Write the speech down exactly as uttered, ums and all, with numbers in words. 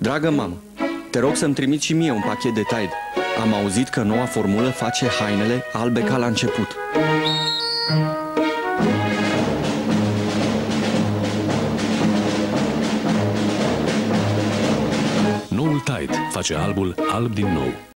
Dragă mamă, te rog să-mi trimiți și mie un pachet de Tide. Am auzit că noua formulă face hainele albe ca la început. Noul Tide face albul alb din nou.